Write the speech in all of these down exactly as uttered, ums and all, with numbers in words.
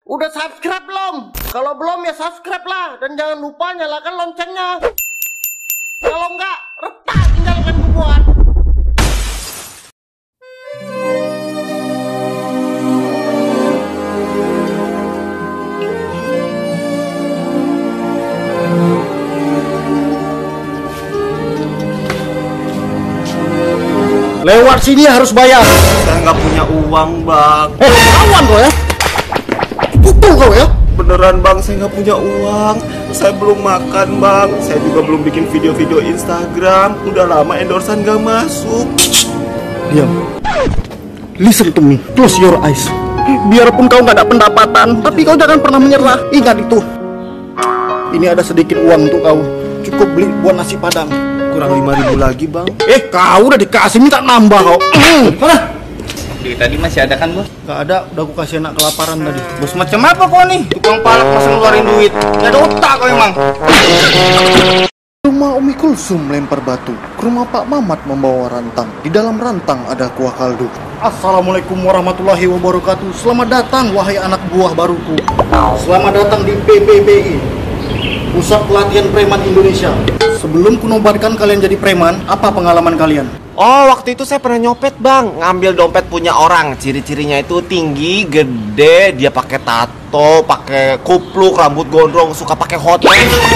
Udah subscribe belum? Kalau belum ya subscribe lah. Dan jangan lupa nyalakan loncengnya. Kalau enggak, retak tinggalkan bubuan. Lewat sini harus bayar. Saya nggak punya uang, Bang. Eh, lawan kau ya? Pukul kau ya? Beneran, Bang, saya nggak punya uang. Saya belum makan, Bang. Saya juga belum bikin video-video Instagram. Udah lama endorsan nggak masuk. Diam. Listen to me. Close your eyes. Biarpun kau nggak ada pendapatan, tapi kau jangan pernah menyerah. Ingat itu. Ini ada sedikit uang untuk kau. Cukup beli buat nasi padang. Kurang lima ribu lagi, Bang. Eh, kau udah dikasih, minta nambah kau. Mana? Duit tadi masih ada kan, Bos? Gak ada, udah aku kasih anak kelaparan tadi. Bos macam apa kau nih? Tukang palak masa ngeluarin duit. Gak ada otak kau emang. Rumah Umi Kulsum lempar batu. Ke rumah Pak Mamat membawa rantang. Di dalam rantang ada kuah kaldu. Assalamualaikum warahmatullahi wabarakatuh. Selamat datang wahai anak buah baruku. Selamat datang di P P B I, Pusat Pelatihan Preman Indonesia. Sebelum kunobatkan kalian jadi preman, apa pengalaman kalian? Oh, waktu itu saya pernah nyopet, Bang. Ngambil dompet punya orang. Ciri-cirinya itu tinggi, gede, dia pakai tato, pakai kupluk, rambut gondrong, suka pakai hotpants.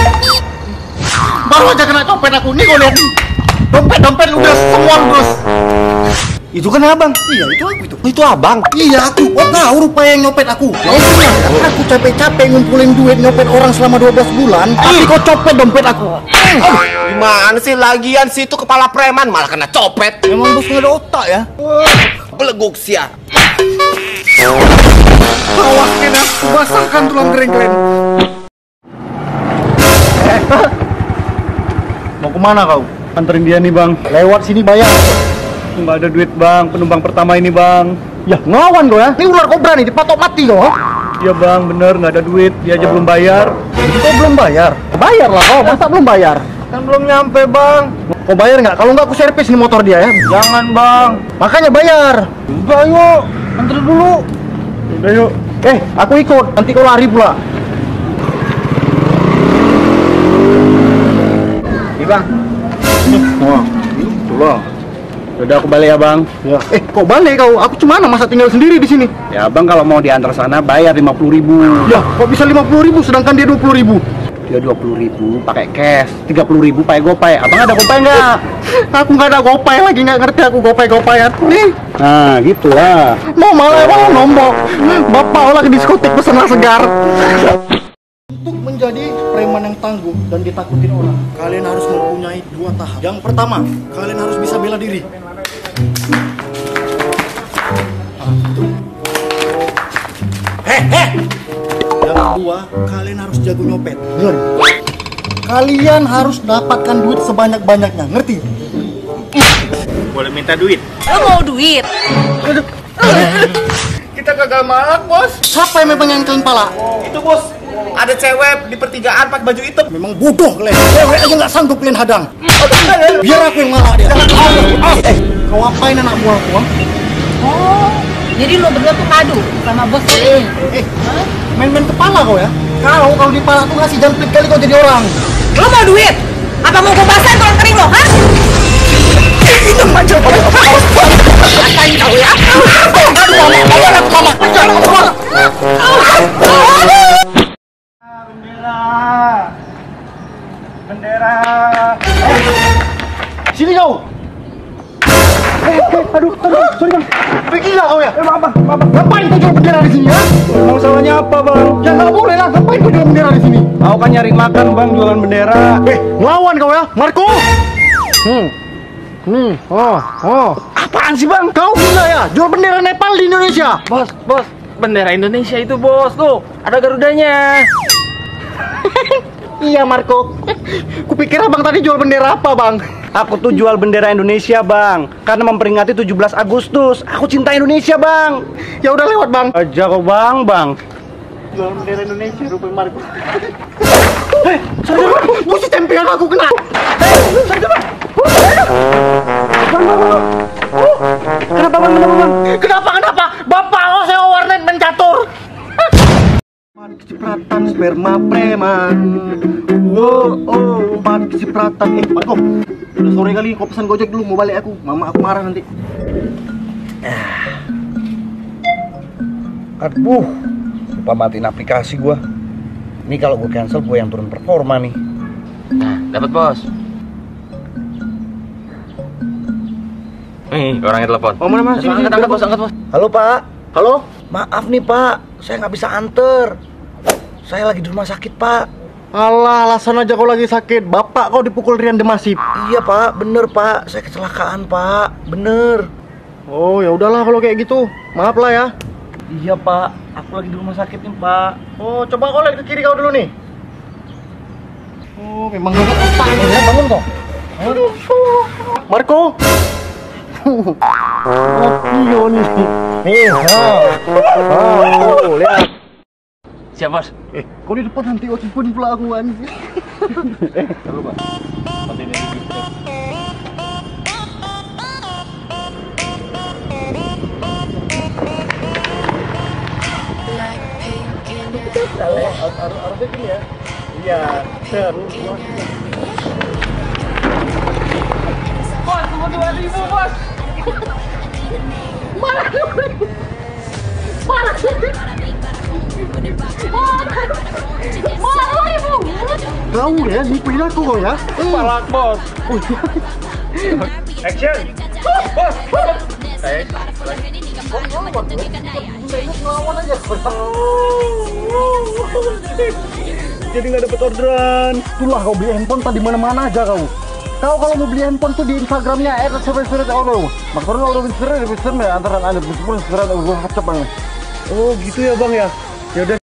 Baru aja kena copet aku nih, kau lihat. Dompet-dompet udah semua ludes. Itu kan Abang? Iya, itu aku itu. Oh, itu Abang? Iya, aku. Oh, tahu rupanya yang nyopet aku. Ya, aku capek-capek ngumpulin duit nyopet orang selama dua belas bulan, tapi kau copet dompet aku. Gimana sih lagian sih itu kepala preman malah kena copet. Memang bos nggak ada otak ya. Beleguk sia. Awas kena, basahkan tulang kering kalian. Mau kemana kau? Anterin dia nih, Bang. Lewat sini bayar. Nggak ada duit, Bang. Penumpang pertama ini, Bang. Ya ngelawan kau ya. Ini ular kobra nih, dipatok mati kau. Iya, Bang, bener nggak ada duit. Dia aja belum bayar. Kau belum bayar? Bayar lah kau, masa belum bayar? Kan belum nyampe, Bang. Kau bayar nggak? Kalau nggak aku servis nih motor dia ya. Jangan, Bang. Makanya bayar. Udah, yuk. Anter dulu. Udah, yuk. Eh, aku ikut. Nanti kau lari pula. Nih, Bang. Wah, itu loh. Udah, aku balik ya, Bang. Ya. Eh, kok balik kau? Aku cuma masa tinggal sendiri di sini. Ya, Bang, kalau mau diantar sana bayar lima puluh ribu. Ya, kok bisa lima puluh ribu sedangkan dia dua puluh ribu? Dia dua puluh ribu pakai cash, tiga puluh ribu pakai GoPay. Abang ada GoPay nggak? Aku nggak ada GoPay lagi, nggak ngerti aku GoPay-GoPayan. Nih, Nah, gitulah. mau malah emang nombok. Bapak olah ke diskotik pesen segar. Untuk menjadi preman yang tangguh dan ditakutin orang, kalian harus mempunyai dua tahap. Yang pertama, kalian harus bisa bela diri. Hehe. Yang kedua, kalian harus jago nyopet. Bener. Kalian harus dapatkan duit sebanyak-banyaknya, ngerti? Boleh minta duit? Lo mau duit? Kita kagak malak, Bos. Siapa yang memang yang kalian pala? Itu, Bos. Ada cewek di pertigaan pakai baju hitam. Memang bodoh kalian. Cewek aja nggak sanggup kalian hadang. Biar aku yang ngalah dia. Eh, kau apain anak buahku? ah? Oh, jadi lo berdua tuh ngadu sama bos lo ini? Eh, main-main kepala kau ya? Kau kalau di pala tuh ngasih jamplit kali kau jadi orang. Lo mau duit? Apa mau gue basahin tulang kering lo, hah? Itu macam apa? Rasain kau ya? Aduh, mama, ayo anak mama. Jangan kemana? Bendera. Sini kau. Eh, eh, aduh, aduh, sorry bang. Pergi lah kau ya. Eh, bang, bang, ngapain kau jual bendera di sini ya? Emang salahnya apa, Bang? Ya nggak boleh lah. Ngapain kau jual bendera di sini? Aku kan nyari makan, Bang, jualan bendera. Eh, ngelawan kau ya, Marco. Hmm. Hmm. Oh, oh. Apaan sih, Bang? Kau gila ya, jual bendera Nepal di Indonesia. Bos, bos. Bendera Indonesia itu, Bos. Tuh, ada Garudanya. Iya Marco. Kupikir abang tadi jual bendera apa bang? Aku tuh jual bendera Indonesia, Bang, karena memperingati tujuh belas Agustus. Aku cinta Indonesia, Bang. Ya udah lewat bang. Aja kok, Bang, Bang. Jual bendera Indonesia rupanya Marco. Hei, saudara, busi tempean aku kena. Hei, saudara. Bang, bang, bang. Kenapa, Bang? Kenapa, Bang? Kenapa kenapa? Bapak lo saya warnet mencatur. Kecipratan sperma preman. Oh, oh, empat kecipratan. Eh, Marco, udah sore kali, kau pesan gojek dulu, mau balik aku. Mama aku marah nanti. Aduh, lupa matiin aplikasi gua. Ini kalau gua cancel gua yang turun performa nih. Nah, dapat bos. Nih, orangnya telepon. Oh, mana mas? Angkat, angkat bos, angkat bos. Halo Pak, Halo? maaf nih Pak, saya nggak bisa anter. Saya lagi di rumah sakit Pak. Alah, alasan aja kau lagi sakit. Bapak kau dipukul Rian Demasif. Iya Pak, bener Pak, saya kecelakaan Pak, bener. Oh, ya udahlah kalau kayak gitu. Maaf lah ya. Iya Pak, aku lagi di rumah sakit nih Pak. Oh, coba kau lihat ke kiri kau dulu nih. Oh, memang nggak apa. Eh, bangun kok. Marco. Mati nih. Nih, oh, lihat. Siap bos. Eh, kau di depan nanti oh pun pula aku anjing. Eh, lupa. Harusnya gini ya. Iya, terus. Bos, tunggu dua ribu bos. Kau ya, nipuin aku kau ya. Palak bos. Action. Bos, bos. Saya Jadi nggak dapet orderan. Itulah kau beli handphone tadi mana-mana aja kau. Kau kalau mau beli handphone tuh di Instagramnya et seven seven auto. Maksudnya auto seven seven ya antara ada seven seven auto kacap banget. Oh, gitu ya Bang ya. Ya udah